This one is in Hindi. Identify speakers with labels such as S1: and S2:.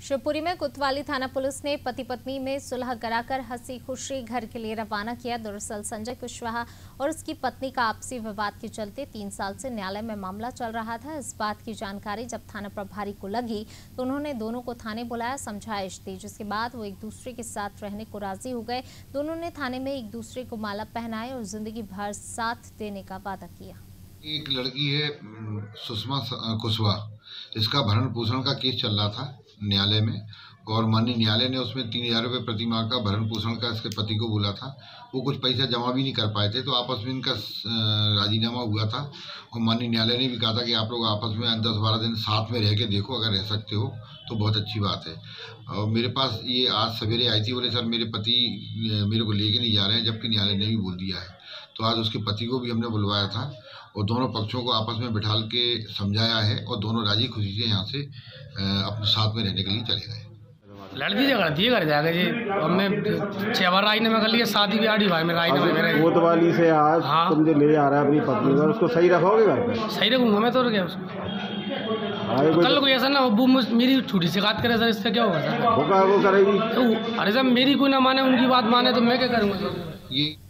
S1: शिवपुरी में कोतवाली थाना पुलिस ने पति पत्नी में सुलह कराकर हंसी खुशी घर के लिए रवाना किया। दरअसल संजय कुशवाहा और उसकी पत्नी का आपसी विवाद के चलते 3 साल से न्यायालय में मामला चल रहा था। इस बात की जानकारी जब थाना प्रभारी को लगी तो उन्होंने दोनों को थाने बुलाया, समझाइश दी, जिसके बाद वो एक दूसरे के साथ रहने को राजी हो गए। दोनों ने थाने में एक दूसरे को माला पहनाए और जिंदगी भर साथ देने का वादा किया।
S2: एक लड़की है सुषमा कुशवाहा, इसका भरण पोषण का केस चल रहा था न्यायालय में और माननीय न्यायालय ने उसमें 3000 रुपये प्रति माह का भरण पोषण का इसके पति को बोला था। वो कुछ पैसा जमा भी नहीं कर पाए थे, तो आपस में इनका राजीनामा हुआ था और माननीय न्यायालय ने भी कहा था कि आप लोग आपस में 10-12 दिन साथ में रह के देखो, अगर रह सकते हो तो बहुत अच्छी बात है। और मेरे पास ये आज सवेरे आई थी, बोले सर मेरे पति मेरे को लेके नहीं जा रहे हैं, जबकि न्यायालय ने भी बोल दिया है। तो आज उसके पति को भी हमने बुलवाया था और दोनों पक्षों को आपस में बिठाल के समझाया है और दोनों राजी खुशी से यहाँ से अपने साथ में रहने के लिए चले गए।
S3: लड़की झगड़ा दिए घर जाएगा जी, हमने 6 बार राय में कर लिया, शादी ब्याह भाई में राय में
S4: कोतवाली से आज तुम जो ले आ रहा है अपनी पत्नी को, उसको सही रखोगे घर पे?
S3: सही रखूंगा मैं तो क्या उसको। कल कोई ऐसा ना वो मेरी छोटी शिकायत करे सर, इससे क्या होगा सर?
S4: वो करेगी
S3: तो अरे सर मेरी कोई ना माने, उनकी बात माने तो मैं क्या करूँगा सर।
S2: ये